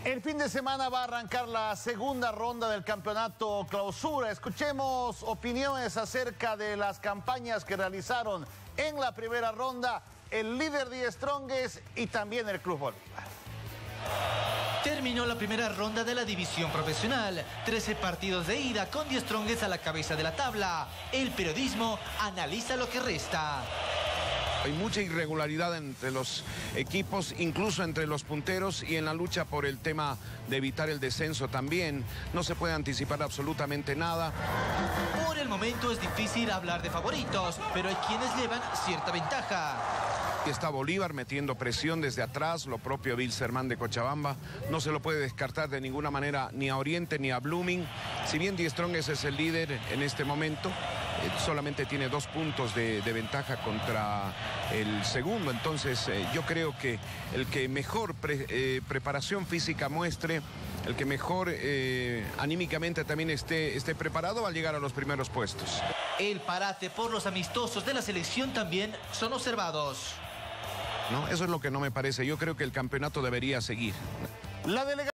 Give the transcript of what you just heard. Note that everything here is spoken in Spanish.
El fin de semana va a arrancar la segunda ronda del campeonato Clausura. Escuchemos opiniones acerca de las campañas que realizaron en la primera ronda el líder Die Strongest y también el Club Bolívar. Terminó la primera ronda de la división profesional. 13 partidos de ida con Die Strongest a la cabeza de la tabla. El periodismo analiza lo que resta. Hay mucha irregularidad entre los equipos, incluso entre los punteros, y en la lucha por el tema de evitar el descenso también. No se puede anticipar absolutamente nada. Por el momento es difícil hablar de favoritos, pero hay quienes llevan cierta ventaja. Está Bolívar metiendo presión desde atrás, lo propio Wilstermann de Cochabamba. No se lo puede descartar de ninguna manera ni a Oriente ni a Blooming. Si bien Die Strongest es el líder en este momento, solamente tiene 2 puntos de ventaja contra el segundo. Entonces yo creo que el que mejor preparación física muestre, el que mejor anímicamente también esté preparado, va a llegar a los primeros puestos. El parate por los amistosos de la selección también son observados. No, eso es lo que no me parece. Yo creo que el campeonato debería seguir. La delegación